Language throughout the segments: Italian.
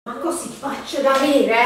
Ma così faccio da avere?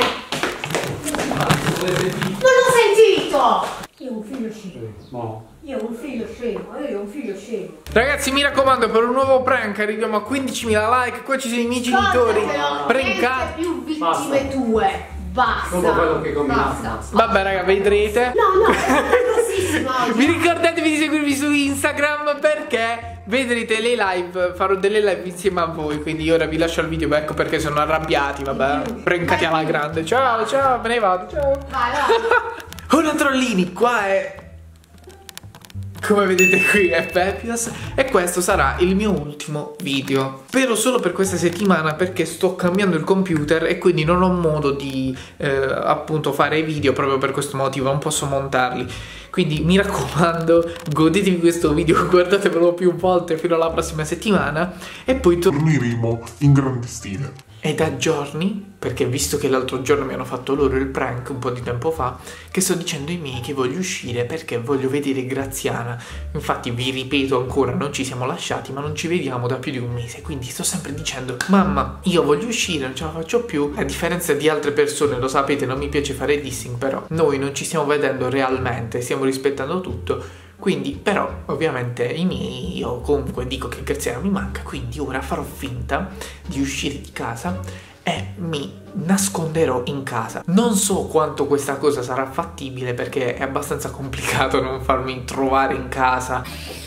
Non l'ho sentito! Io ho un figlio scemo. No. Io ho un figlio scemo. Ragazzi, mi raccomando, per un nuovo prank arriviamo a 15.000 like. Qua ci sono i miei genitori. Prankati. Più vittime tue. Basta. Solo quello che basta. Vabbè, raga, vedrete. No, è grossissimo. Vi ricordatevi di seguirmi su Instagram perché vedrete le live. Farò delle live insieme a voi. Quindi ora vi lascio il video. Ecco perché sono arrabbiati. Vabbè, prankati alla grande. Ciao, ciao, me ne vado. Ciao. Vai. Ora trollini, qua è, come vedete qui, è Pepios. E questo sarà il mio ultimo video. Spero solo per questa settimana, perché sto cambiando il computer e quindi non ho modo di appunto fare video. Proprio per questo motivo non posso montarli. Quindi mi raccomando, godetevi questo video, guardatevelo più volte fino alla prossima settimana. E poi torneremo in grande stile. È da giorni, perché visto che l'altro giorno mi hanno fatto loro il prank un po' di tempo fa, che sto dicendo ai miei che voglio uscire perché voglio vedere Graziana. Infatti vi ripeto ancora, non ci siamo lasciati, ma non ci vediamo da più di un mese. Quindi sto sempre dicendo: mamma, io voglio uscire, non ce la faccio più. A differenza di altre persone, lo sapete, non mi piace fare dissing, però noi non ci stiamo vedendo realmente, stiamo rispettando tutto. Quindi, però, ovviamente i miei, io comunque dico che Graziana mi manca, quindi ora farò finta di uscire di casa e mi nasconderò in casa. Non so quanto questa cosa sarà fattibile, perché è abbastanza complicato non farmi trovare in casa.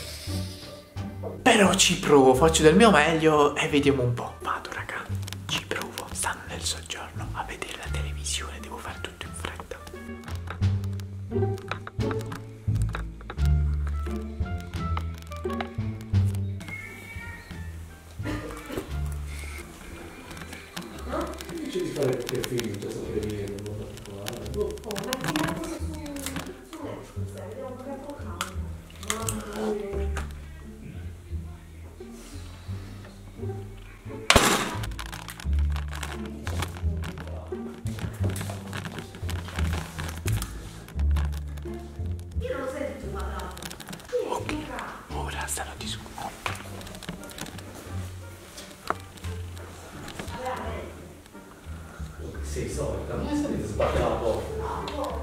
Però ci provo, faccio del mio meglio e vediamo un po'. Vado, raga, ci provo. Stanno nel soggiorno a vedere la televisione, devo fare tutto in fretta. Ci fare perché il film già sapere dire non lo particolare. Io non lo sento parlare. Ok, ora stanno discutendo. Sì, solita, non è salita sbatte la porta.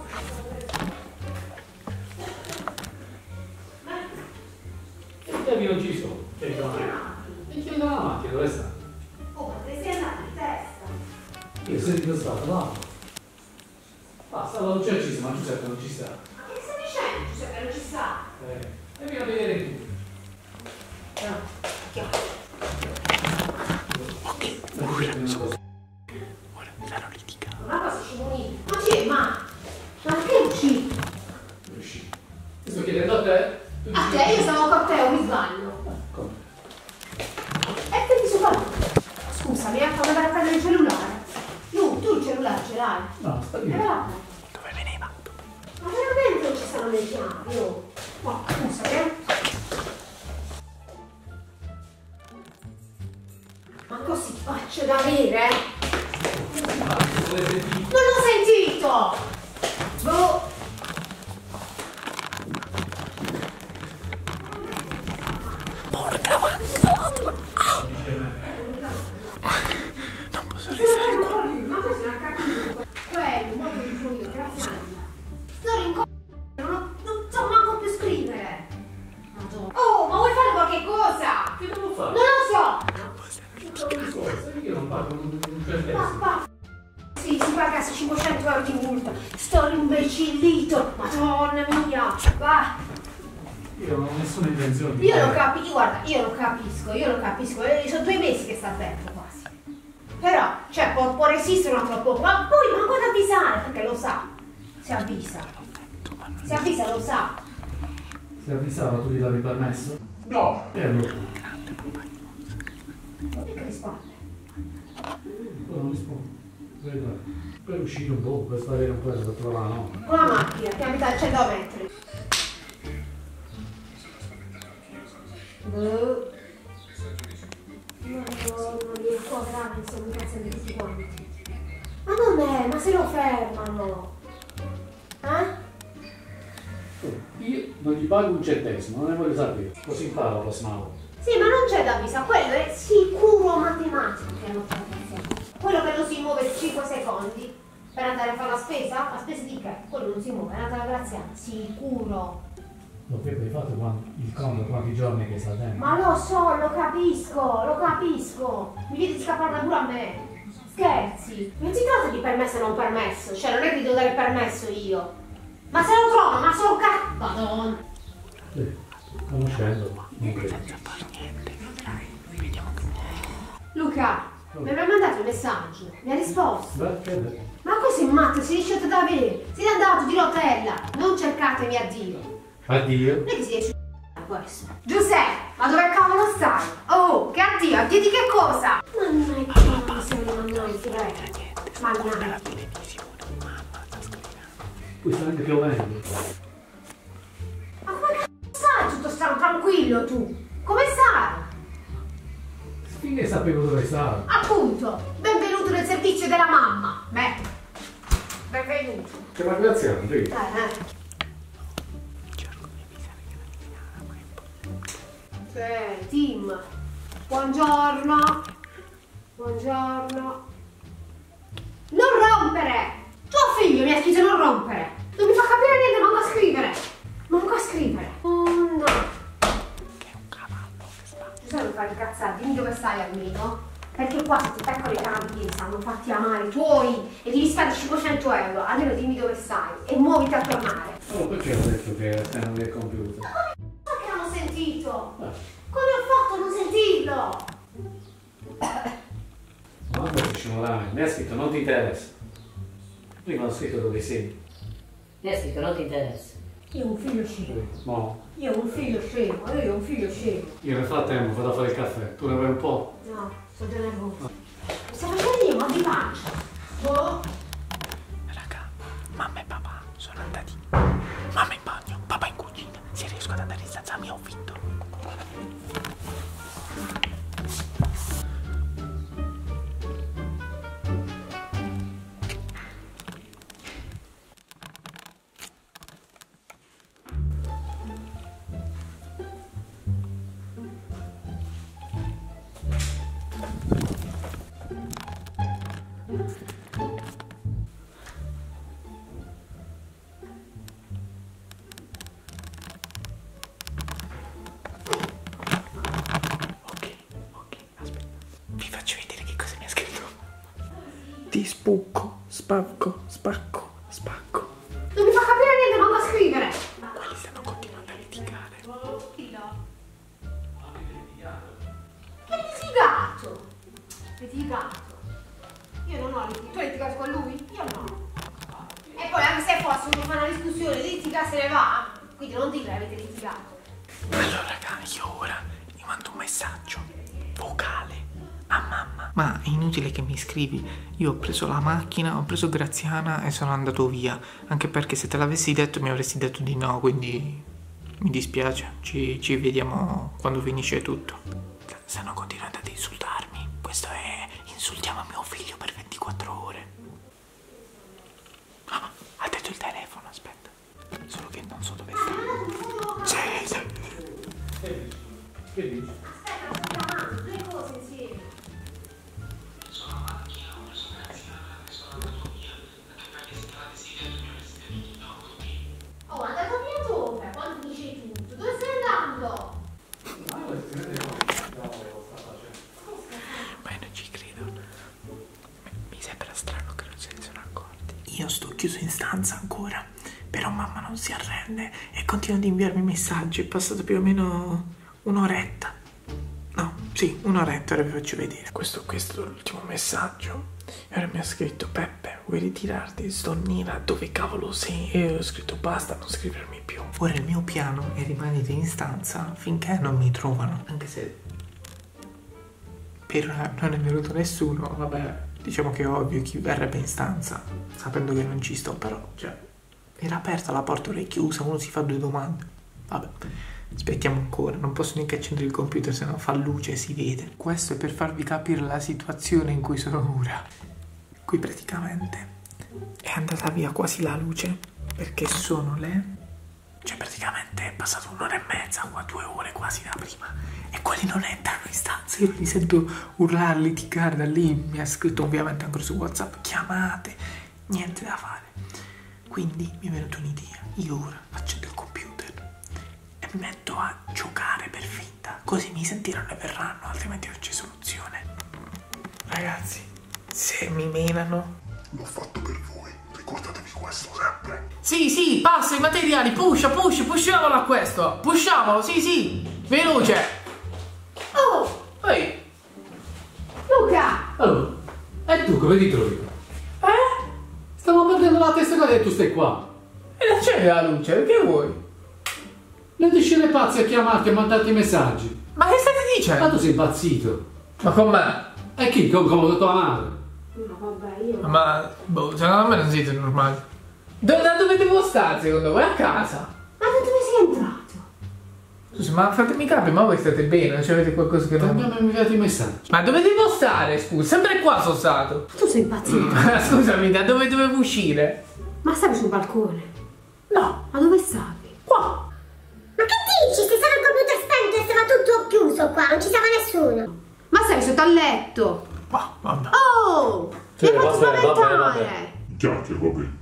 E i chiavi non ci sono. E i chiavi della macchina, dove sta? Oh, ma te sei andato in testa. Io ho sentito sbatte la. Basta, non c'è ci sta, ma Giuseppe non ci sta. Ma che stai dicendo, Giuseppe? Non ci sta. E vieni a vedere tu. Ok, ora sarò litigato. Ma cosa ci vuoi? Ma c'è, ma che è uscito? Riuscì. Ti sto chiedendo a te. A te, io stavo con te, o mi sbaglio? Come? E che ti sono fatto? Scusa, mi hai fatto andare a prendere il cellulare. Tu il cellulare ce l'hai? No, sta E lì. là. Dove veniva? Ma veramente non ci stanno le chiavi? Oh. No, scusa, Ma così faccio da avere? Non l'ho sentito! Boh! Porca vacca! Non posso restare qua. Ma questo non ha capito. Quello, molto di più io, grazie a Dio. Sto non so manco più scrivere. Madonna. Oh, ma vuoi fare qualche cosa? Che devo fare? Non lo so! Io non parlo un certezza. Sì, si paga 500 euro di multa. Sto imbecillito. Madonna mia. Va. Io non ho nessuna intenzione di Io lo capisco, guarda, io lo capisco. Sono 2 mesi che sta aperto quasi. Però, cioè, può resistere un altro poco. Ma poi manco ad avvisare, perché lo sa. Si avvisa, lo sa. Si avvisava, tu gli davi permesso? No! E allora? E che risponde? Non rispondo. Per uscire un po', per stare un po' per trovare la nonna. Con la macchina, che abita a 100 metri. Boh. Madonna mia, qua grave, sono incazzati tutti quanti. Ma non è, ma se lo fermano. Io non gli pago un centesimo, non ne voglio sapere. Così imparo la prossima volta. Sì, ma non c'è da avvisare, quello è sicuro matematico che hanno fatto insieme. Quello che 5 secondi per andare a fare la spesa? La spesa di che? Quello non si muove, è andata la Graziana, sicuro. Lo che hai fatto il conto quanti giorni che sta dentro? Ma lo so, lo capisco. Mi viene di scappare pure a me. Scherzi. Non si tratta di permesso o non permesso, cioè non è che gli devo dare permesso io. Ma se lo trovo, ma sono cazzo. Madonna. Sì, conoscendo. Non credo. Luca, mi aveva mandato un messaggio, mi ha risposto. Beh, che è? Ma questo è matto, si riesce da avere. Siete andato di rotella, non cercatemi a Dio. Addio. Non è che si riesce a questo. Giuseppe, ma dove cavolo stai? Oh, che addio, addio di che cosa? Mannaggia, Poi sta anche piovendo. ma come cazzo stai tutto strano tranquillo tu? Come stai? Finché sapevo dove stava. Appunto, benvenuto nel servizio della mamma. Beh, benvenuto. C'è la Graziana, sì. Tim, buongiorno. Buongiorno. Non rompere! Tuo figlio mi ha scritto non rompere. Non mi fa capire niente, manco a scrivere. Oh no. Che è un cavallo che sta. Giuseppe non fare incazzare, dimmi dove stai almeno. Perché qua se ti peccano i cani stanno fatti amare tuoi e devi spendere 500 euro. Almeno dimmi dove stai e muoviti a tornare. Oh, perché ho detto che stiamo nel computer? Ma che non ho sentito? Ah. Come ho fatto a non sentirlo? Ma questo scivolare, mi ha scritto non ti interessa. Prima ho scritto dove sei. Mi ha scritto non ti interessa. Io ho un figlio scemo. No. Io ho un figlio scemo. Io nel frattempo vado a fare il caffè. Tu ne vuoi un po'? No, sono già nervoso. Mi sta facendo io mal di pancia. Boh. Raga, mamma e papà sono andati. Mamma in bagno, papà in cucina. Se riesco ad andare in stanza mia ho vinto. Vi faccio vedere che cosa mi ha scritto. Ti spucco, spacco. Non mi fa capire niente, manco a scrivere. Quelli stanno continuando a litigare. Che litigato? Io non ho litigato. Tu hai litigato con lui? Io no. E poi anche se fosse uno fa una discussione, litiga se ne va. Quindi non dire che avete litigato. Allora raga, io ora gli mando un messaggio vocale a mamma. Ma è inutile che mi scrivi. Io ho preso la macchina, ho preso Graziana e sono andato via. Anche perché se te l'avessi detto mi avresti detto di no. Quindi mi dispiace. Ci vediamo quando finisce tutto. Se no continuate ad insultarmi. Questo è insultiamo mio figlio per 24 ore. Ah, ha detto il telefono, aspetta. Solo che non so dove sta. Sì. Che dici? Aspetta, sto chiamando, due cose insieme. Oh, è andato via dove? Quando finisce tutto? Dove stai andando? Ma io non ci credo. Mi sembra strano che non se ne sono accorti. Io sto chiuso in stanza ancora, però mamma non si arrende e continua ad inviarmi messaggi. È passato più o meno un'oretta. No, sì, un'oretta, ora vi faccio vedere. Questo è l'ultimo messaggio. E ora mi ha scritto: Peppe, vuoi ritirarti? Sto nera, dove cavolo sei? E io ho scritto: basta, non scrivermi più. Ora il mio piano è rimanere in stanza finché non mi trovano. Anche se per ora non è venuto nessuno, vabbè, diciamo che è ovvio chi verrebbe in stanza sapendo che non ci sto, però, cioè, era aperta la porta, ora è chiusa, uno si fa due domande. Vabbè, aspettiamo ancora, non posso neanche accendere il computer, se no fa luce e si vede. Questo è per farvi capire la situazione in cui sono ora. Qui praticamente è andata via quasi la luce, perché sono le Cioè praticamente è passato un'ora e mezza, qua 2 ore quasi da prima, e quelli non entrano in stanza. Io li sento urlare, litigare da lì. Mi ha scritto ovviamente anche su WhatsApp, chiamate, niente da fare. Quindi mi è venuta un'idea. Io ora accendo il computer e mi metto a giocare per finta, così mi sentiranno e verranno, altrimenti non c'è soluzione. Ragazzi, se mi menano... L'ho fatto per voi, ricordatevi questo sempre. Sì, passa i materiali, pushiamolo a questo. Pushiamolo, sì, veloce. Oh, Ehi, Luca! Allora, e tu come ti trovi? Stiamo perdendo la testa qua e tu stai qua. e accendi la luce, che vuoi? Le discine pazzi a chiamarti e mandarti messaggi. Ma che state Ma dicendo? tu sei impazzito. Ma con me? E chi? Come tua madre? No, vabbè, io... Ma, boh, secondo me non siete normali. Da dove devo stare secondo voi? A casa? Ma da dove sei entrato? Scusa, ma fatemi capire, ma voi state bene? Non c'avete qualcosa che Ti non... abbiamo inviato i messaggi. Ma dove devo stare, scusa? Sempre qua sono stato. Tu sei impazzito. Scusami, da dove dovevo uscire? Ma stavi sul balcone? No, Ma dove stavi? qua. Ma che dici? Se stava il computer spento e stava tutto chiuso qua, non ci stava nessuno. Ma stavi sotto al letto? Ma, vabbè. Oh! Sì, Mi hai fatto vabbè, spaventare! Chiacchiere, va bene.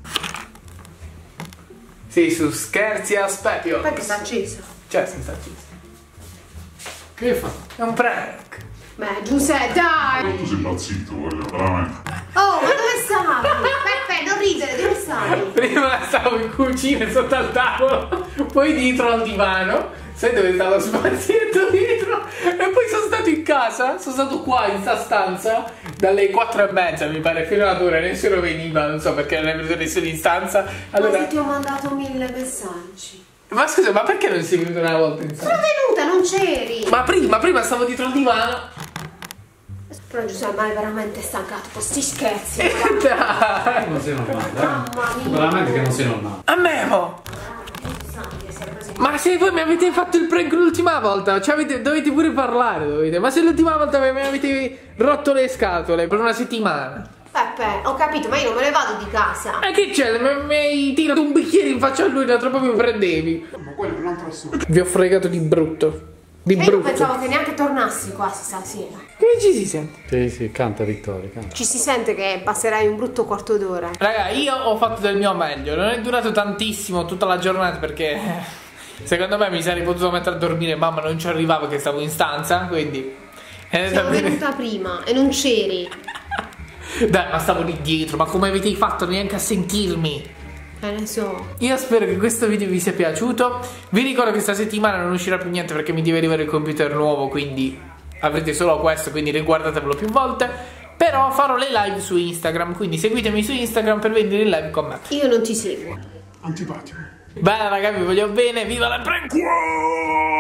Sì, su scherzi a specchio. Perché sta acceso? Cioè, si sta acceso. Che fa? È un prank. Beh, Giuseppe, dai! Tu sei impazzito, veramente. Oh, ma dove stavi? Peppe, non ridere, dove stavi? Prima stavo in cucina sotto al tavolo, poi dietro al divano. Sai dove stava lo spazietto dietro? E poi sono stato in casa, sono stato qua in sta stanza dalle 4:30 mi pare fino ad ora, nessuno veniva, non so perché non è venuto nessuno in stanza. Ma Allora, se ti ho mandato 1000 messaggi. ma scusa, ma perché non sei venuto una volta in Sono stanza? venuta, non c'eri! Ma prima stavo dietro al divano. Però Giuseppe, ma è veramente stancato con sti scherzi. Dai, Non sei normale, Mamma mia. Veramente che non sei normale. a me mo. Ma se voi mi avete fatto il prank l'ultima volta, cioè dovete pure parlare, dovete. Ma se l'ultima volta mi avete rotto le scatole per una settimana. Peppe, ho capito, ma io non me ne vado di casa. E che c'è? Mi hai tirato un bicchiere in faccia a lui, l'altro proprio mi prendevi. Ma quello è un altro assunto. Vi ho fregato di brutto. Di E io brutto. pensavo che neanche tornassi qua stasera. Come ci si sente? Sì, canta Vittoria, canta. Ci si sente che passerai un brutto quarto d'ora. Raga, io ho fatto del mio meglio. Non è durato tantissimo tutta la giornata perché secondo me mi sarei potuto mettere a dormire. Mamma non ci arrivava che stavo in stanza, quindi Sono venuta prima e non c'eri. Dai, ma stavo lì dietro. Ma come avete fatto neanche a sentirmi? Ne so. Io spero che questo video vi sia piaciuto. Vi ricordo che questa settimana non uscirà più niente perché mi deve arrivare il computer nuovo, quindi avrete solo questo, quindi riguardatevelo più volte. Però farò le live su Instagram, quindi seguitemi su Instagram per venire in live con me. Io non ti seguo. Antipatico. Bene raga, vi voglio bene, viva la prank!